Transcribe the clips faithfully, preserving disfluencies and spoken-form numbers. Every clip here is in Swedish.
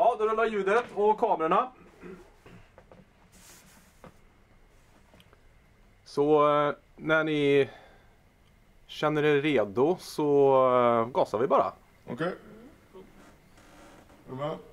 Ja, då rullar ljudet och kamerorna. Så eh, när ni känner er redo så eh, gasar vi bara. Okej. Okay. Är du med?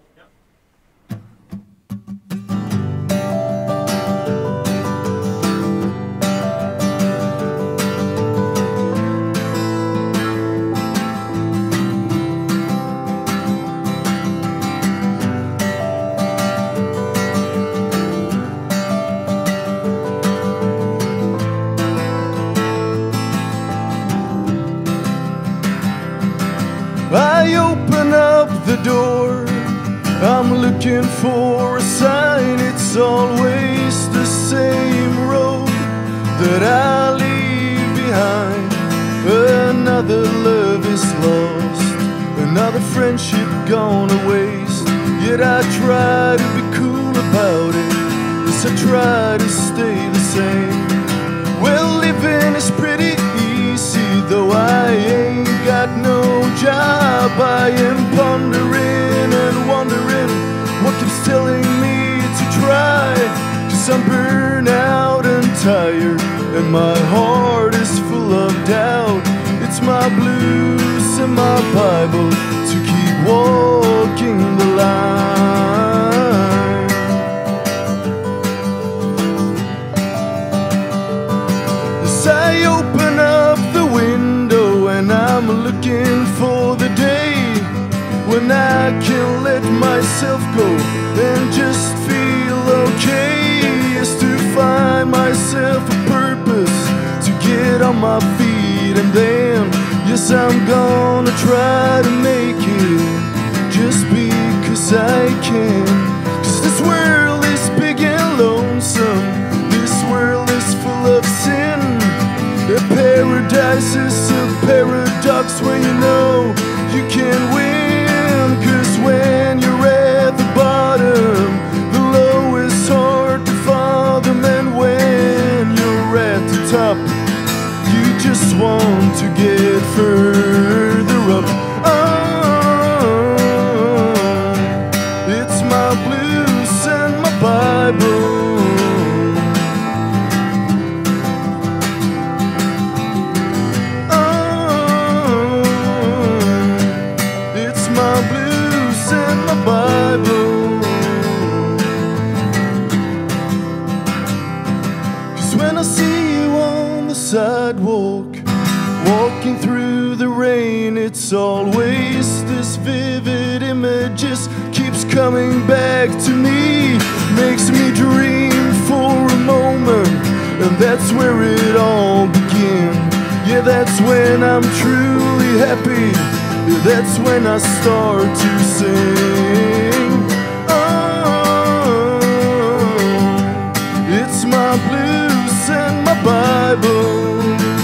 I open up the door, I'm looking for a sign. It's always the same road that I leave behind. Another love is lost, another friendship gone to waste. Yet I try to be cool about it, yes I try to stay the same. Well, living is pretty easy, though I ain't got no job. I am pondering and wondering what keeps telling me to try. Cause I'm burned out and tired, and my heart is full of doubt. It's my blues and my Bible to keep walking the line. As I open up the window and I'm looking for the day when I can let myself go and just feel okay. Is to find myself a purpose, to get on my feet, and then yes, I'm gonna try to make it just because I can. Cause this world is big and lonesome, this world is full of sin. A paradise is a paradox when you know you can win. Cause when you're at the bottom, the low is hard to fathom. And when you're at the top, you just want to get further up. Oh, it's my blues and my Bible. Bible. Cause when I see you on the sidewalk, walking through the rain, it's always this vivid image just keeps coming back to me. Makes me dream for a moment, and that's where it all began. Yeah, that's when I'm truly happy, that's when I start to sing. Oh, it's my blues and my Bible.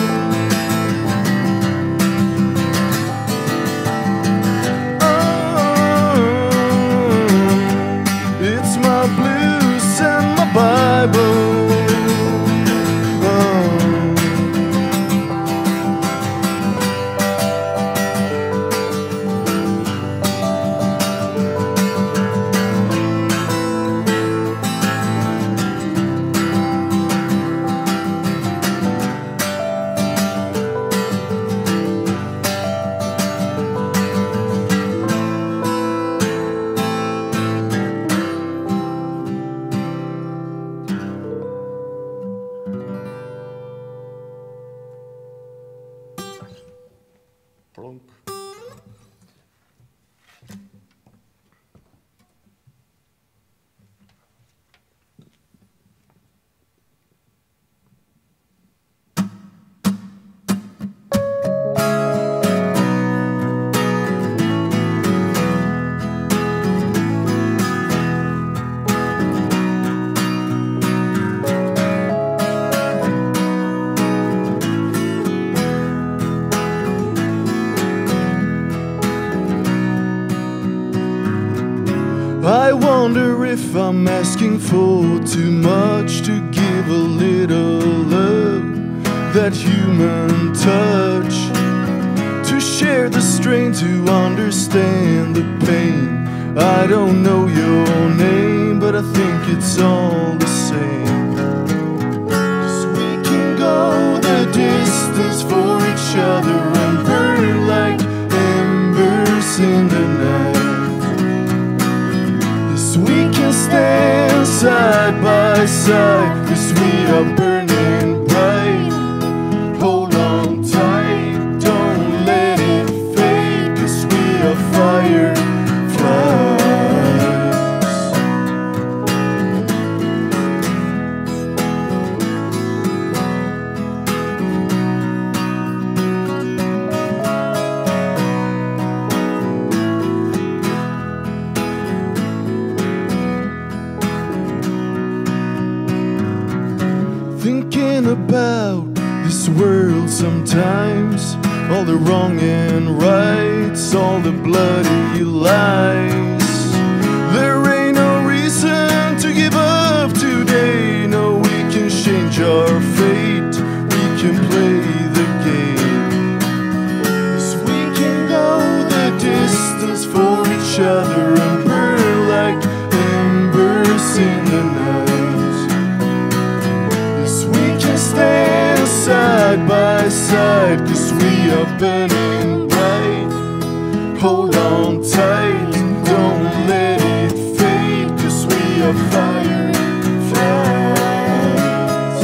Oh, it's my blues and my Bible. Plonk. I wonder if I'm asking for too much to give a little love, that human touch, to share the strain, to understand the pain I don't know your name, but I think it's all the same. 'Cause we can go the distance for each other and burn like embers in the night. Yes, we can stand side by side, 'cause we are burning bright. Hold on tight, don't let it fade, 'cause we are fire. Thinking about this world sometimes, all the wrong and rights, all the bloody lies. There ain't no reason to give up today. No, we can change our fate, we can play the game. Yes, we can go the distance for each other and burn like embers in the night. Stand side by side, 'cause we are burning bright. Hold on tight, don't let it fade, 'cause we are fireflies.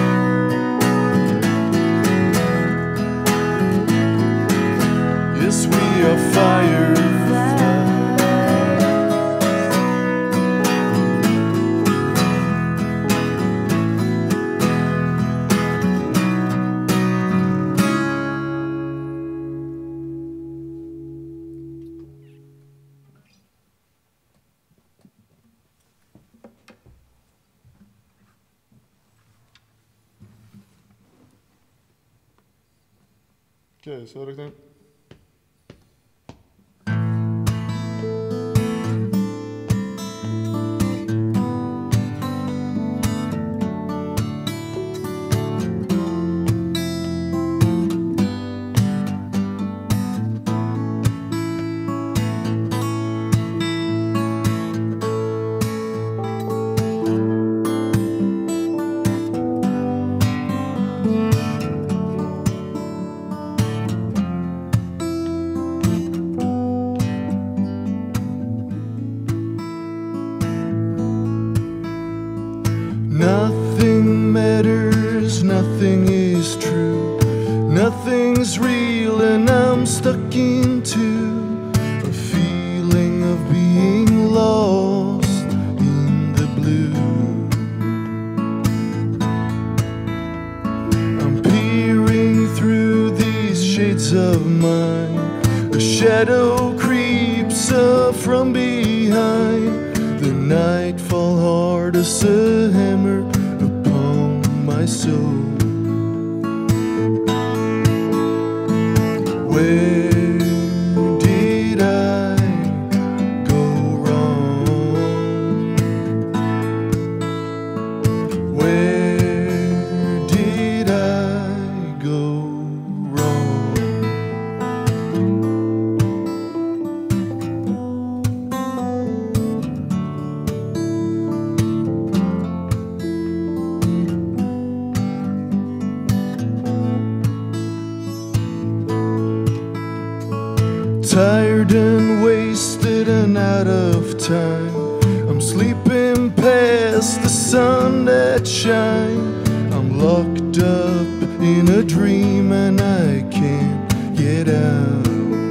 Yes, we are fireflies. Okej, så har jag räknat in. Nothing matters, nothing is true, nothing's real, and I'm stuck into a feeling of being lost in the blue. I'm peering through these shades of mine, a shadow creeps up from behind. The nightfall hard as a hammer upon my soul. Where did I go wrong? Where did I go wrong? Tired and wasted and out of time, I'm sleeping past the sun that shine. I'm locked up in a dream and I can't get out.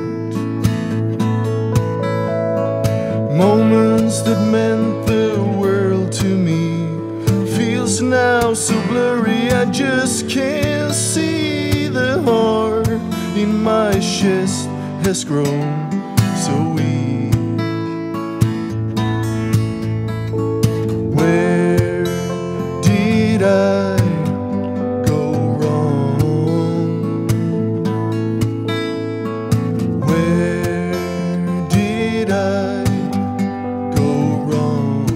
Moments that meant the world to me feels now so blurry, I just can't see the heart in my chest has grown so weak. Where did I go wrong? Where did I go wrong?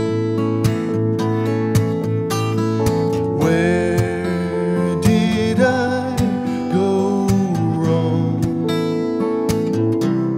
Where did I go wrong?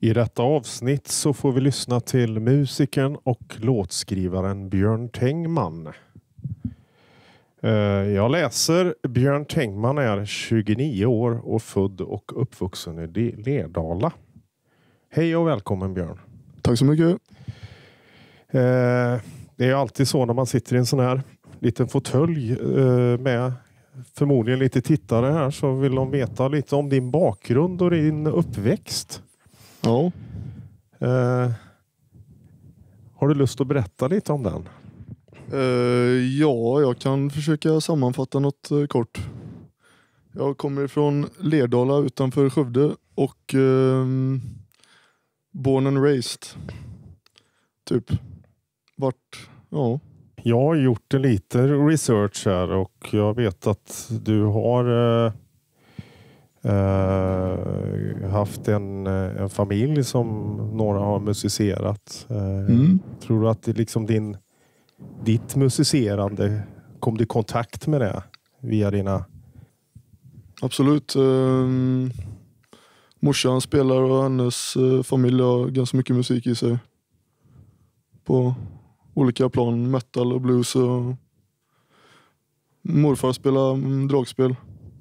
I detta avsnitt så får vi lyssna till musikern och låtskrivaren Björn Tengman. Jag läser Björn Tengman är tjugonio år och född och uppvuxen i Lerdala. Hej och välkommen Björn. Tack så mycket. Det är alltid så när man sitter i en sån här liten fåtölj med förmodligen lite tittare här, så vill de veta lite om din bakgrund och din uppväxt. Ja. Eh, har du lust att berätta lite om den? Uh, ja, jag kan försöka sammanfatta något uh, kort. Jag kommer från Lerdala utanför Skövde och uh, born and raised. Typ. Vart, ja. Jag har gjort en lite research här och jag vet att du har uh, uh, haft en, en familj som några har musicerat. Uh, mm. Tror du att det liksom din ditt musicerande kom du i kontakt med det via dina? Absolut. Um, morsan spelar och hennes uh, familj har ganska mycket musik i sig. På olika plan, metal och blues, och morfar spelar um, dragspel.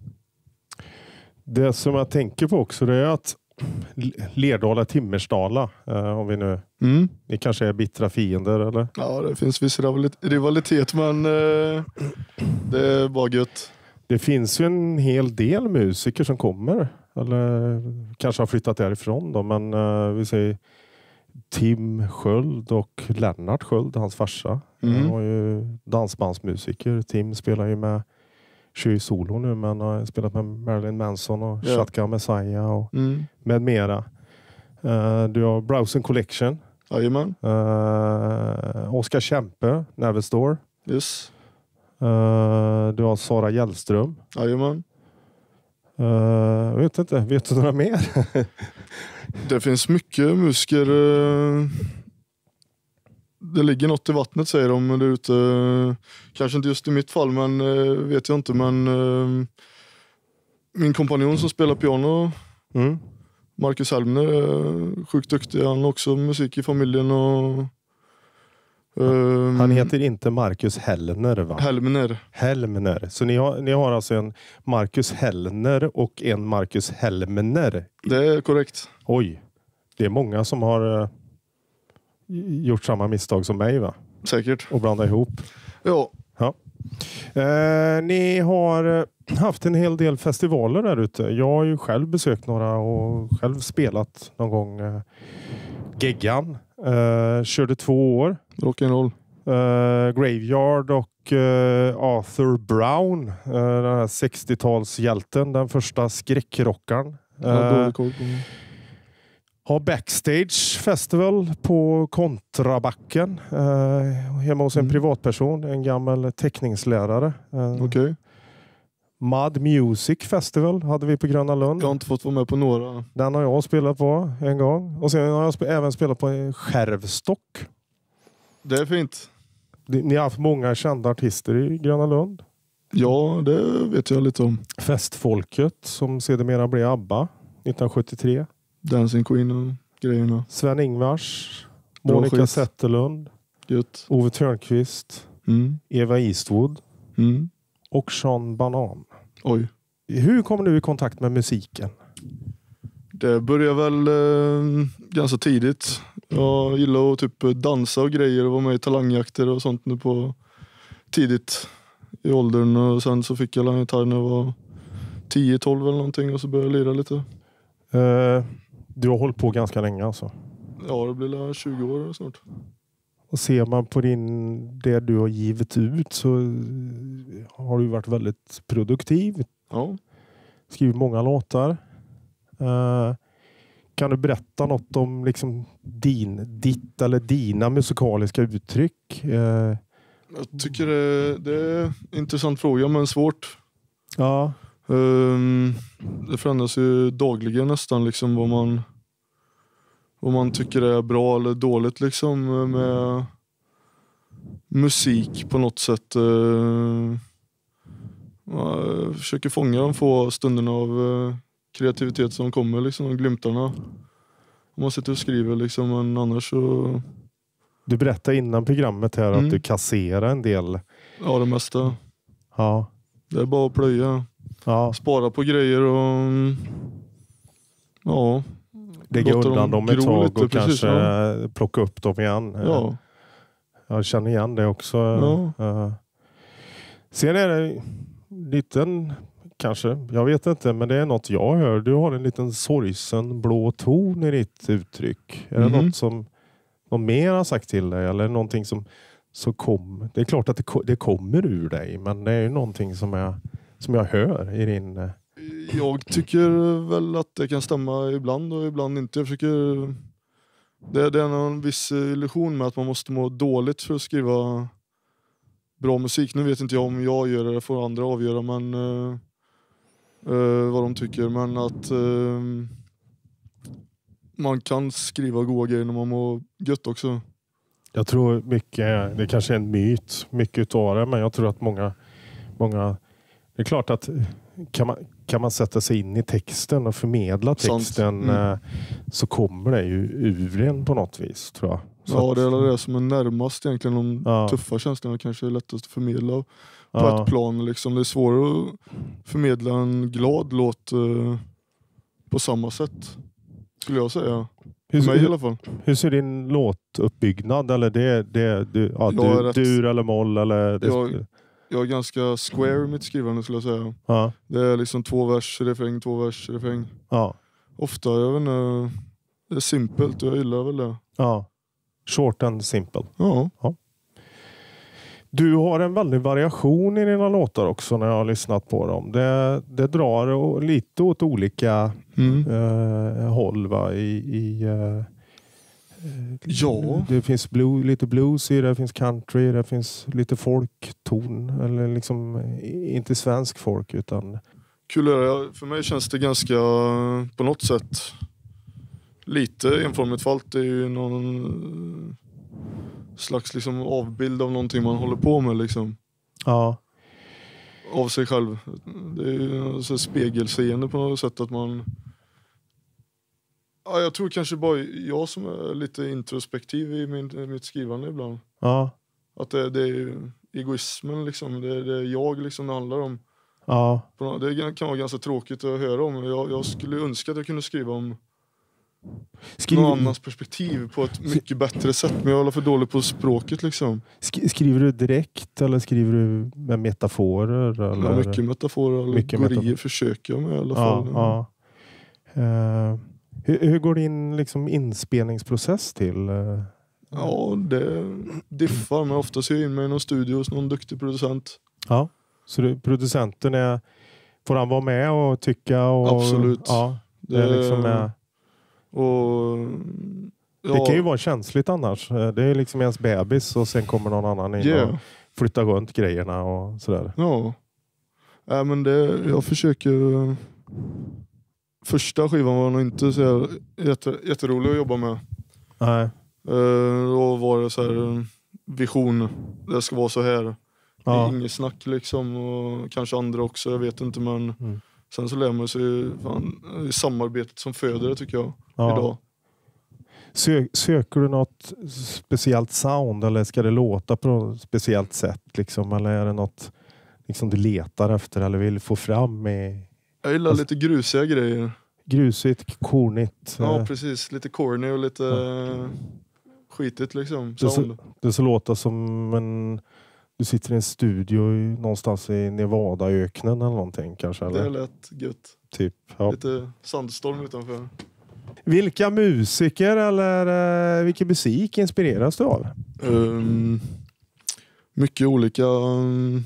Det som jag tänker på också, det är att Lerdala, Timmersdala, eh, om vi nu mm. ni kanske är bittra fiender eller? Ja, det finns viss rivalitet, men eh, det är bara gött. Det finns ju en hel del musiker som kommer eller kanske har flyttat därifrån då, men eh, vi säger Tim Sköld och Lennart Sköld, hans farsa. Mm. Han var ju dansbandsmusiker. Tim spelar ju med kör solo nu, men har spelat med Marilyn Manson och yeah. Shotgun Messiah och mm. med mera. Uh, du har Browsing Collection. Jajamän. Uh, Oskar Kempe, Neverstore. Yes. Uh, du har Sara Gällström. Jajamän. Uh, jag vet inte, vet du några mer? Det finns mycket musiker. Uh, det ligger något i vattnet, säger de där ute. Kanske inte just i mitt fall, men uh, vet jag inte. Men uh, min kompanjon som spelar piano, mm. Marcus Helmner, är sjukt duktig. Han har också musik i familjen. Och, um, han heter inte Marcus Hellner, va? Helmner. Helmner. Så ni har, ni har alltså en Marcus Hellner och en Marcus Helmner. Det är korrekt. Oj. Det är många som har uh, gjort samma misstag som mig, va? Säkert. Och blanda ihop. Ja. Ja. Uh, ni har uh, haft en hel del festivaler där ute. Jag har ju själv besökt några och själv spelat någon gång uh, Geggan. Uh, körde två år. Rock'n'roll. Uh, Graveyard och uh, Arthur Brown. Uh, den här sextiotalshjälten. Den första skräckrockaren. Uh, ja, har Backstage Festival på Kontrabacken. Uh, hemma hos en mm. privatperson. En gammal teckningslärare. Uh, Okej. Okay. Mad Music Festival hade vi på Gröna Lund. Jag har inte fått vara med på några. Den har jag spelat på en gång. Och sen har jag sp- även spelat på en Skärvstock. Det är fint. Ni har haft många kända artister i Gröna Lund. Ja, det vet jag lite om. Festfolket som sedermera blev ABBA nittonhundrasjuttiotre. Dancing Queen och grejerna. Sven-Ingvars. Monica Zetterlund. Gött. Ove Törnqvist. Mm. Eva Eastwood. Mm. Och Sean Banan. Oj. Hur kom du i kontakt med musiken? Det började väl eh, ganska tidigt. Jag gillar att typ dansa och grejer och vara med i talangjakter och sånt nu på tidigt i åldern. Och sen så fick jag en gitarr när jag var tio tolv eller någonting och så började jag lira lite. Uh, du har hållit på ganska länge alltså? Ja, det blir tjugo år snart. Och ser man på din, det du har givit ut så har du varit väldigt produktiv. Ja. Skrivit många låtar. Uh, kan du berätta något om liksom din, ditt eller dina musikaliska uttryck? Uh, Jag tycker det, det är en intressant fråga, men svårt. Ja. Um, det förändras ju dagligen nästan liksom vad man vad man tycker är bra eller dåligt liksom med musik på något sätt. Uh, jag försöker fånga de få stunderna av uh, kreativitet som kommer liksom, de glimtarna. om man sitter och skriver liksom, men annars så... Du berättade innan programmet här Mm. att du kasserar en del. Ja, det mesta. Ja. Det är bara att plöja. Ja. Spara på grejer och... Ja. Lägga låta undan dem ett gro tag lite, och precis, kanske ja. plocka upp dem igen. Ja. Jag känner igen det också. Ja. Uh, sen är det en liten, kanske, jag vet inte, men det är något jag hör. Du har en liten sorgsen blå ton i ditt uttryck. Är Mhm. det något som någon mer har sagt till dig? Eller någonting som så kom? Det är klart att det, ko- det kommer ur dig, men det är ju någonting som jag, som jag hör i din... eh, Jag tycker väl att det kan stämma ibland och ibland inte. Jag försöker... Det, det är en viss illusion med att man måste må dåligt för att skriva bra musik. Nu vet inte jag om jag gör det, det får andra avgöra, men uh, uh, vad de tycker. Men att uh, man kan skriva goda grejer när man mår gött också. Jag tror mycket, det kanske är en myt, mycket av det, men jag tror att många, många, det är klart att kan man, kan man sätta sig in i texten och förmedla Sant. texten Mm. eh, så kommer det ju ur en på något vis, tror jag. Så Ja, att- det är det som är närmast egentligen. De Ja. tuffa känslorna kanske är lättast att förmedla på Ja. ett plan. Liksom. Det är svårare att förmedla en glad låt eh, på samma sätt, skulle jag säga. Hur, För mig i hur, alla fall. hur ser din låtuppbyggnad, eller det, det du, ja, Jag är du, rätt- dur eller moll eller det, Jag- Jag är ganska square i mitt skrivande, skulle jag säga. ja, Det är liksom två vers, refräng, två vers, refräng. ja, Ofta, jag vet inte, det är simpelt och jag gillar väl det. ja. Short and simple. Ja, Du har en väldig variation i dina låtar också när jag har lyssnat på dem. Det, det drar o- lite åt olika mm. eh, håll, va? I, i, eh, Ja. Det finns blue, lite blues i det, det finns country, det finns lite folkton. Eller liksom, eh, inte svensk folk utan... Kul är det. För mig känns det ganska, på något sätt, lite enformigt, för allt. Det är ju någon slags liksom avbild av någonting man håller på med liksom. Ja, Av sig själv. Det är ju så spegelseende på något sätt att man... Ja, jag tror kanske bara jag som är lite introspektiv i min, mitt skrivande ibland. ja, Att det, det är ju egoismen liksom. Det, det är jag liksom det handlar om. ja. På nå- Det kan vara ganska tråkigt att höra om. Jag, jag skulle önska att jag kunde skriva om Skriver, någon annans perspektiv på ett mycket bättre sätt. Men jag håller för dålig på språket liksom. sk- skriver du direkt eller skriver du med metaforer? Eller? Ja, mycket metaforer, Mycket allegorier metafor. försöker jag med i alla Ja, fall. ja. Eh, hur, hur går din liksom, inspelningsprocess till? Eh, Ja, det diffar. Men ofta ser jag in mig i någon studio hos någon duktig producent. ja. Så du, producenten är... Får han vara med och tycka? Och, Absolut. Ja, det, är liksom med, Och, ja, det kan ju vara känsligt annars. Eh, Det är liksom ens bebis och sen kommer någon annan in yeah. och flyttar runt grejerna och sådär. Ja. Nej, men det, jag försöker... Första skivan var nog inte så här jätte, jätterolig att jobba med. Nej. Uh, då var det så här eh, vision. Det ska vara så här. Ja. Inget snack liksom. Och kanske andra också, jag vet inte. Men Mm. sen så lär man sig fan, i samarbetet som föder det, tycker jag. Ja. Idag. Sö, söker du något speciellt sound eller ska det låta på ett speciellt sätt? Liksom? Eller är det något liksom, du letar efter eller vill få fram i Jag gillar Alltså- lite grusiga grejer. grusigt, kornigt? Ja, eh, precis. Lite corny och lite eh, skitigt liksom. Det är, Sound. så, det så låter som en... Du sitter i en studio i, någonstans i Nevadaöknen eller någonting kanske? Eller? Det är lätt gött. Typ, ja. Lite sandstorm utanför. Vilka musiker eller eh, vilken musik inspireras du av? Um, mycket olika. Um,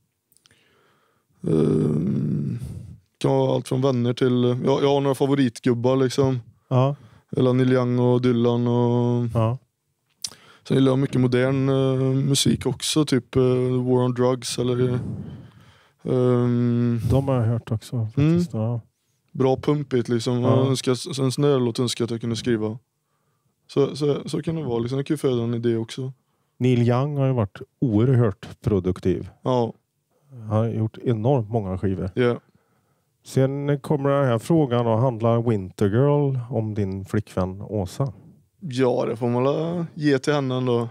um, kan vara allt från vänner till... Jag, jag har några favoritgubbar liksom. Ja, Eller Neil Young och Dylan. Och, ja, sen gillar jag mycket modern uh, musik också. Typ uh, War on Drugs eller... Um, de har jag hört också. Faktiskt. Ja. bra pumpigt liksom. Ja. Jag önskar, en sån där låt önskar jag att jag kunde skriva. Så, så, så kan det vara. Liksom. Det kan ju föda en idé också. Neil Young har ju varit oerhört produktiv. Ja, Han har gjort enormt många skivor. yeah. Sen kommer den här frågan och handlar Winter Girl om din flickvän Åsa. Ja, det får man väl ge till henne ändå.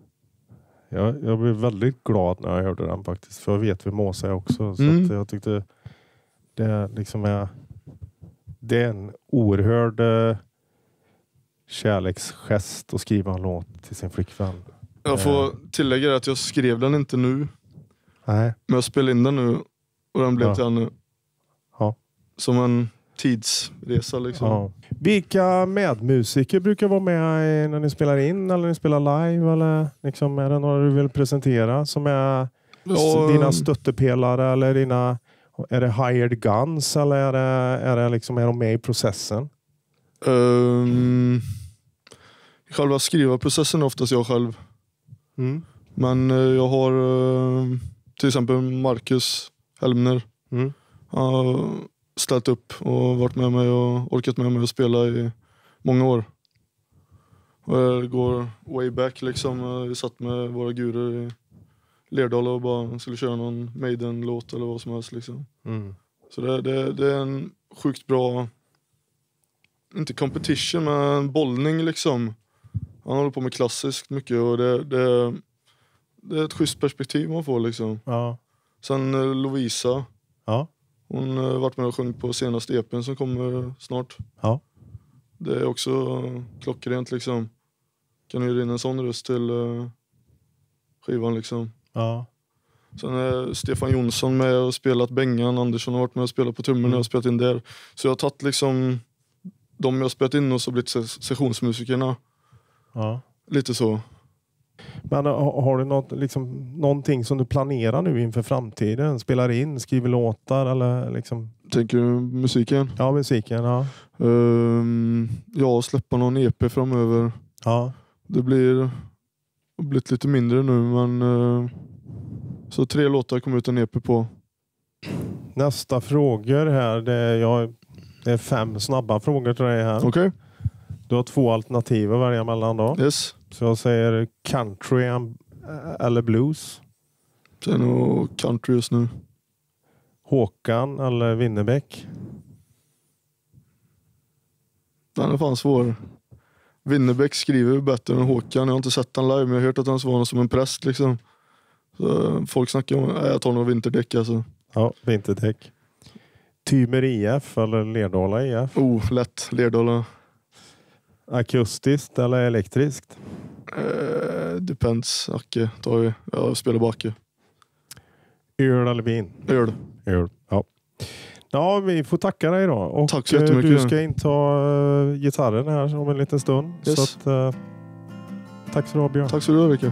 Jag, jag blev väldigt glad när jag hörde den faktiskt. För jag vet vem Åsa är också. Så Mm. att jag tyckte det liksom är, det är en oerhörd eh, kärleksgest att skriva en låt till sin flickvän. Jag får tillägga att jag skrev den inte nu. Nej. Men jag spelade in den nu. Och den blev Ja. till henne. Ja. Som en tidsresa liksom. Ja. Vilka medmusiker brukar vara med när ni spelar in eller när ni spelar live? Eller liksom, är det några du vill presentera som är Ja, dina stöttepelare eller dina, är det hired guns eller är det, är det liksom, är de med i processen? Um, själva skrivarprocessen är oftast jag själv. Mm. Men uh, jag har uh, till exempel Marcus Helmner. Mm. Han har ställt upp och varit med mig och orkat med mig att spela i många år. Och det går way back liksom. Vi satt med våra gurer i Lerdala och bara skulle köra någon Maiden-låt eller vad som helst liksom. Mm. Så det, det, det är en sjukt bra, inte competition men en bollning liksom. Han håller på med klassiskt mycket och det, det, det är ett schysst perspektiv man får liksom. Ja. Sen eh, Lovisa, Ja. hon har varit med och sjungit på senaste E P:n som kommer snart. Ja. Det är också klockrent liksom. Kan ju in en sån röst till uh, skivan liksom. Ja. Sen är Stefan Jonsson med och spelat Bengan. Andersson har varit med och spelat på trummorna Mm. och spelat in där. Så jag har tagit liksom de jag har spelat in och så blivit ses- sessionsmusikerna. Ja. Lite så. Men har, har du något, liksom, någonting som du planerar nu inför framtiden? Spelar in, skriver låtar eller liksom? Tänker du musiken? Ja, musiken, ja. Um, ja, släppa någon E P framöver. Ja. Det blir har blivit lite mindre nu men uh, så tre låtar kommer ut en E P på. Nästa frågor här, det är, jag, det är fem snabba frågor till dig här. Okej? Okay. Du har två alternativ att välja mellan då. Yes. Så jag säger country eller blues. Det är nog country just nu. Håkan eller Winnerbäck. Den är fan svår. Winnerbäck skriver ju bättre än Håkan. Jag har inte sett han live men jag har hört att han svarar som en präst liksom. Så folk snackar om att jag tar några vinterdäck alltså. Ja, vinterdäck. Tymer I F eller Lerdala I F. Oh, lätt. Lerdala. Akustiskt eller elektriskt? Uh, depends. Acke tar vi. Jag spelar på Acke. Öl eller vin? Öl. Öl, ja. Ja, vi får tacka dig då. Och tack så jättemycket. Du ska inta uh, gitarren här om en liten stund. Yes. Så att, uh, tack så du ha, Björn. Tack så du ha, Rickard.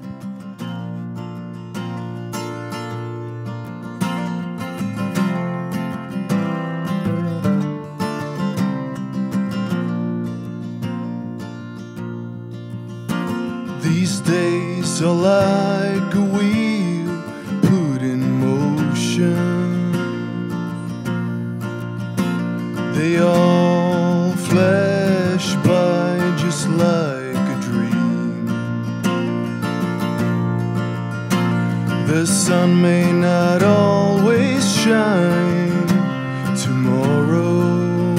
These days are like a wheel put in motion. They all flash by just like a dream. The sun may not always shine tomorrow.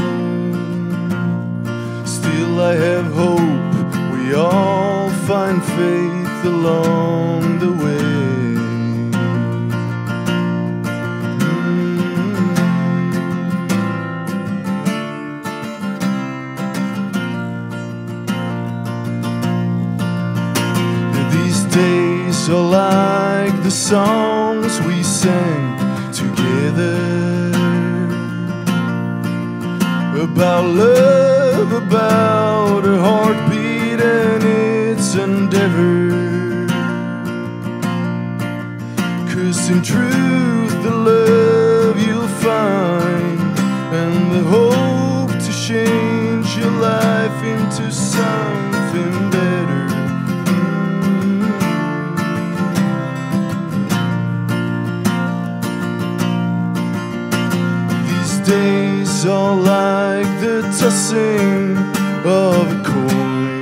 Still I have hope we all find faith along the way. Mm. These days are like the songs we sang together, about love, about a heartbeat and its endeavor. 'Cause in truth the love you'll find and the hope to change your life into something better. Mm. These days are like the tossing of a coin.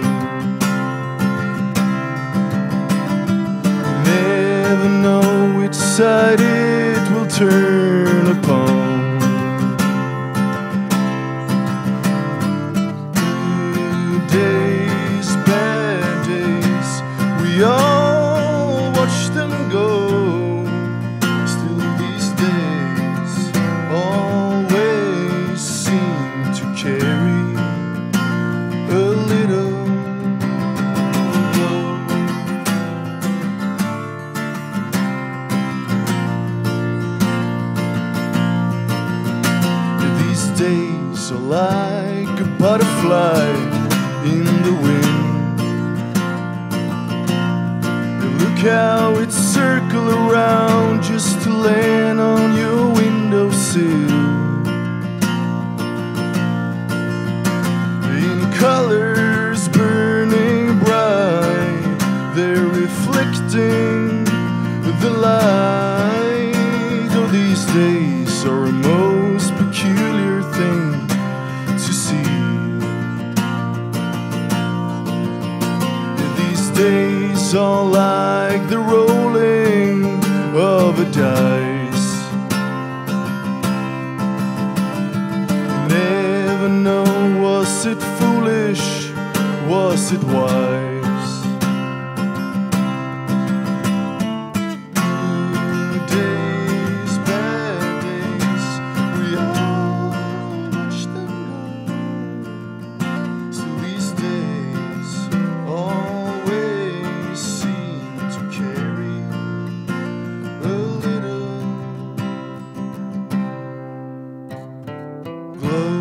Never know which side it will turn upon. days are like a butterfly in the wind. Look how it circles around just to land on your windowsill. In colors burning bright, they're reflecting the light. Oh, these days are a most peculiar thing to see. These days are like the rolling of a dice. You never know, was it foolish, was it wise? Good days, bad days, we all watch them go. So these days always seem to carry a little glow.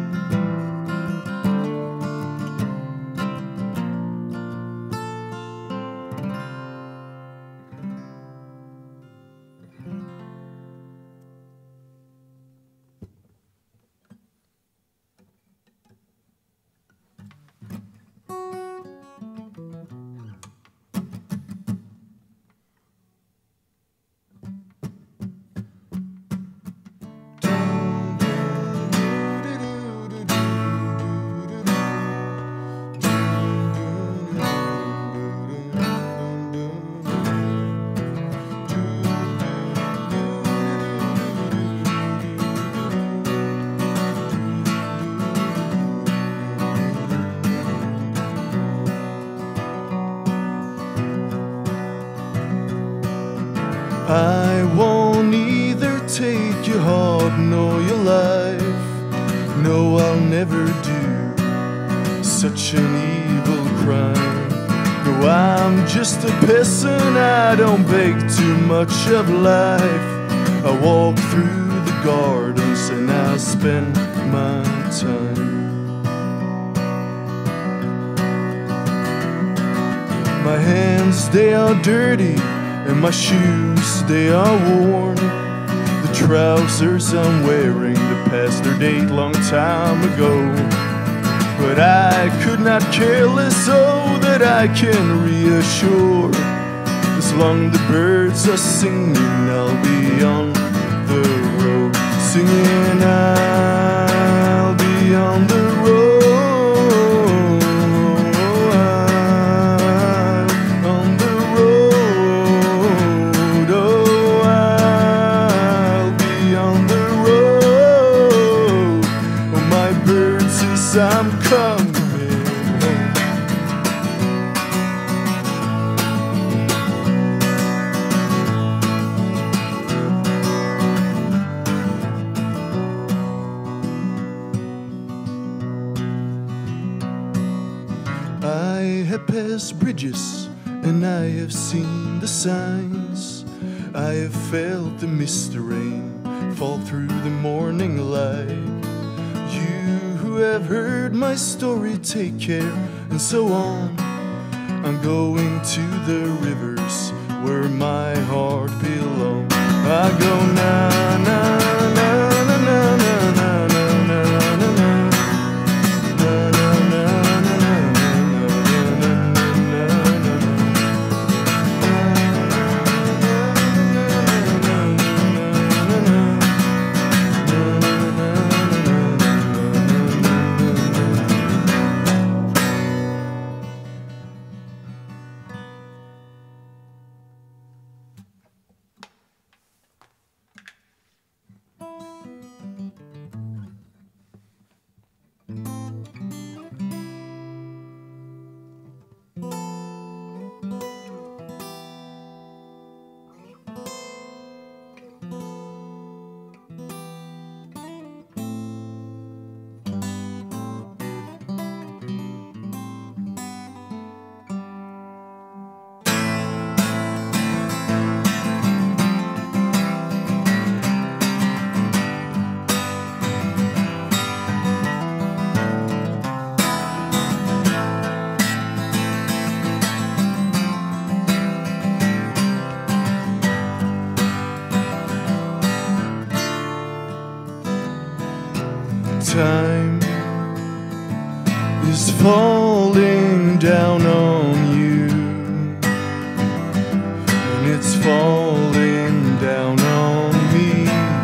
I won't either take your heart nor your life. No, I'll never do such an evil crime. No, I'm just a peasant, I don't beg too much of life. I walk through the gardens and I spend my time. My hands, they are dirty, and my shoes, they are worn. The trousers I'm wearing, they passed their date long time ago. But I could not care less, so that I can reassure. As long the birds are singing, I'll be on the road. Singing, I'll be on the road. I'm coming home. I have passed bridges and I have seen the signs. I have felt the misty rain fall through the morning light. You have heard my story, take care, and so on. I'm going to the rivers where my heart belongs. I go na na na na na na na na na na na. falling down on you, and it's falling down on me.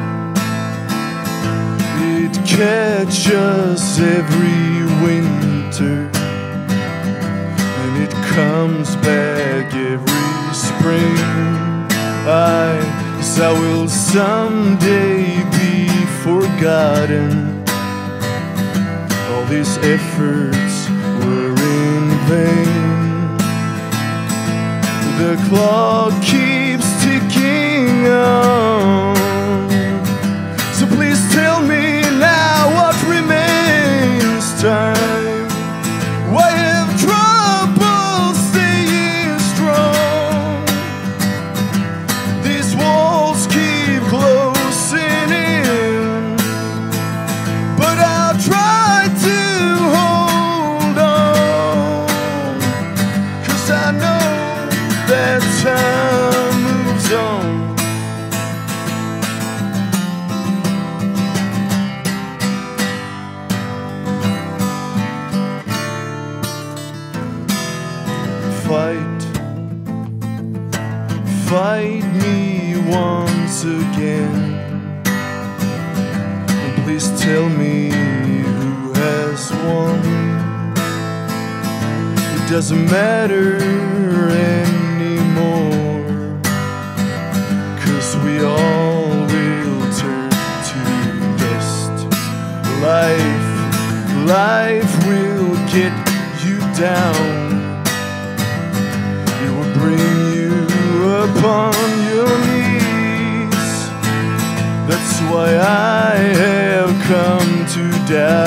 It catches every winter, and it comes back every spring. I, yes, I will someday be forgotten. All these efforts were in vain. The clock keeps ticking on. So please tell me now what remains. Time, why have trouble staying strong? These walls keep closing in, but I'll try to hold on, 'cause I know that time moves on. Fight, fight me once again, and please tell me who has won. It doesn't matter anymore, 'cause we all will turn to dust. Life, life will get you down. It will bring you upon your knees. That's why I have come to die.